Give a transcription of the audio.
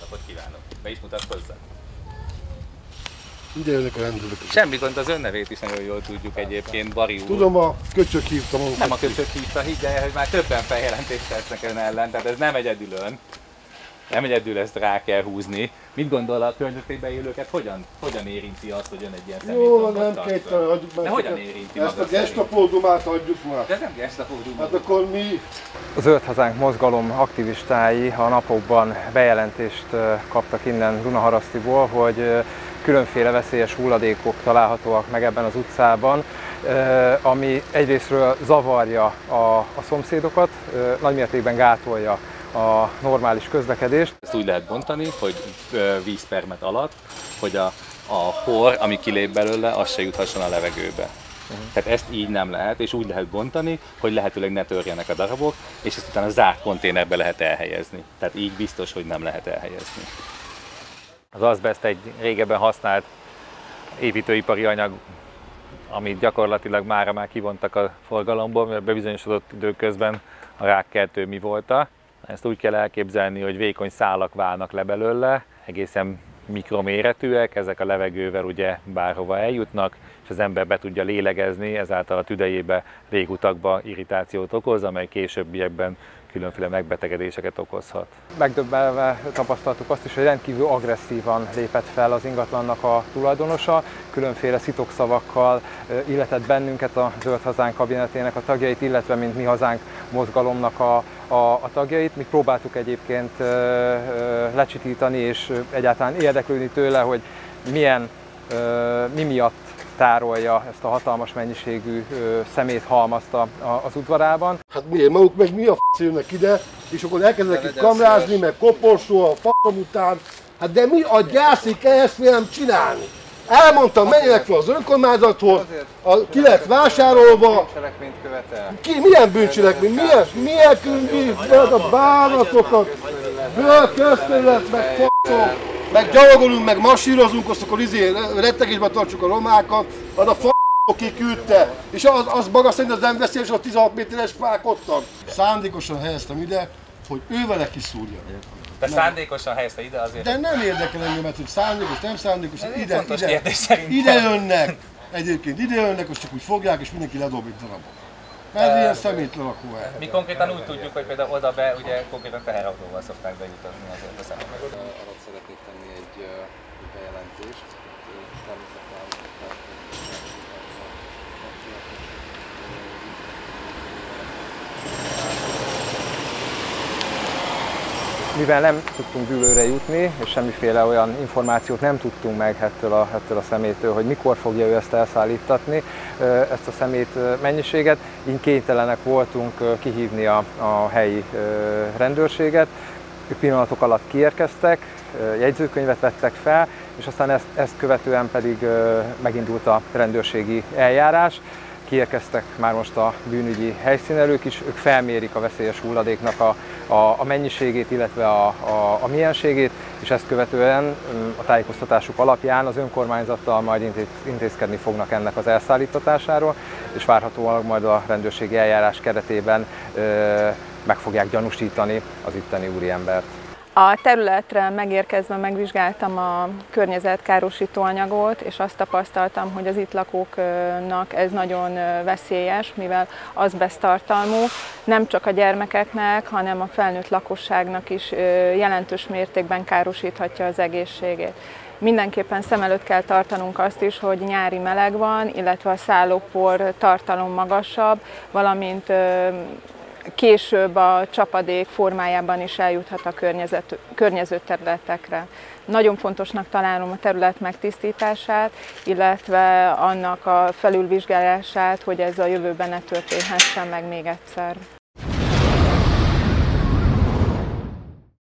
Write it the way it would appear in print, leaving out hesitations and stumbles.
napot kívánok! Be is mutatkozzak? Ide jönnek a rendőrök. Semmi gond, az ön nevét is nagyon jól tudjuk egyébként, Bari úr. Tudom, a köcsök hívta magukat. Nem a köcsök hívta, higgy el, hogy már többen feljelentést tesznek ön ellen, tehát ez nem egyedül ön. Nem egyedül ezt rá kell húzni. Mit gondol a környezetében élőket, hogyan érinti azt, hogy ön egy ilyen személyt nem kell, hagyjuk már. De hogyan érinti ezt a gestapódumát hagyjuk már. De ez nem gestapódum. Hát akkor mi? A Zöld Hazánk mozgalom aktivistái a napokban bejelentést kaptak innen Dunaharasztiból, hogy különféle veszélyes hulladékok találhatóak meg ebben az utcában, ami egyrésztről zavarja a szomszédokat, nagymértékben gátolja a normális közlekedést. Ezt úgy lehet bontani, hogy vízpermet alatt, hogy a por, ami kilép belőle, az se juthasson a levegőbe. Tehát ezt így nem lehet, és úgy lehet bontani, hogy lehetőleg ne törjenek a darabok, és ezt utána zárt konténerbe lehet elhelyezni. Tehát így biztos, hogy nem lehet elhelyezni. Az azbeszt egy régebben használt építőipari anyag, amit gyakorlatilag már kivontak a forgalomból, mert bebizonyosodott időközben a rákkeltő mi volta. Ezt úgy kell elképzelni, hogy vékony szálak válnak le belőle, egészen mikroméretűek, ezek a levegővel ugye bárhova eljutnak, és az ember be tudja lélegezni, ezáltal a tüdejébe, légutakba irritációt okoz, amely későbbiekben különféle megbetegedéseket okozhat. Megdöbbenve tapasztaltuk azt is, hogy rendkívül agresszívan lépett fel az ingatlannak a tulajdonosa, különféle szitokszavakkal illetett bennünket, a Zöld Hazánk kabinetének a tagjait, illetve mint Mi Hazánk mozgalomnak a tagjait. Mi próbáltuk egyébként lecsitítani és egyáltalán érdeklődni tőle, hogy mi miatt tárolja ezt a hatalmas mennyiségű szeméthalmazt az udvarában. Hát miért? Maguk meg mi a f*** jönnek ide, és akkor elkezdenek itt kamrázni, meg koporsó a f***om után. Hát de mi a gyászik kell ezt velem csinálni? Elmondtam, menjenek fel az önkormányzathoz, ki lett vásárolva. Bűncselekményt követel. Milyen bűncselekmény? Milyen a bánatokat, bőrközterület, meg f***om, meg gyalogolunk, meg masírozunk, azt akkor rettegésben tartsuk a romákat, az a f***ok kiküldte, és az maga szerint az nem veszélyes, a 16 méteres fák ottan. Szándékosan helyeztem ide, hogy ő vele kiszúrja. De szándékosan helyezte ide azért? De nem érdekel engemet, hogy szándékos, nem szándékos, ide jönnek. Egyébként ide jönnek, azt csak úgy fogják, és mindenki ledob egy darabot. Mert ilyen szemétlen lakóhely. Mi konkrétan úgy tudjuk, hogy például oda be, ugye konkrétan teherautóval szokták bejutatni azért a személyeket. Arra szeretnék tenni egy bejelentést. Mivel nem tudtunk dűlőre jutni, és semmiféle olyan információt nem tudtunk meg ettől a szemétől, hogy mikor fogja ő ezt elszállítatni, ezt a szemét mennyiséget, így kénytelenek voltunk kihívni a helyi rendőrséget. Ők pillanatok alatt kiérkeztek, jegyzőkönyvet vettek fel, és aztán ezt követően pedig megindult a rendőrségi eljárás. Kiérkeztek már most a bűnügyi helyszínelők is, ők felmérik a veszélyes hulladéknak a mennyiségét, illetve a mienségét, és ezt követően a tájékoztatásuk alapján az önkormányzattal majd intézkedni fognak ennek az elszállítatásáról, és várhatóan majd a rendőrségi eljárás keretében meg fogják gyanúsítani az itteni úriembert. A területre megérkezve megvizsgáltam a környezetkárosító anyagot, és azt tapasztaltam, hogy az itt lakóknak ez nagyon veszélyes, mivel azbeszt tartalmú, nem csak a gyermekeknek, hanem a felnőtt lakosságnak is jelentős mértékben károsíthatja az egészségét. Mindenképpen szem előtt kell tartanunk azt is, hogy nyári meleg van, illetve a szállópor tartalom magasabb, valamint később a csapadék formájában is eljuthat a környező területekre. Nagyon fontosnak találom a terület megtisztítását, illetve annak a felülvizsgálását, hogy ez a jövőben ne történhessen meg még egyszer.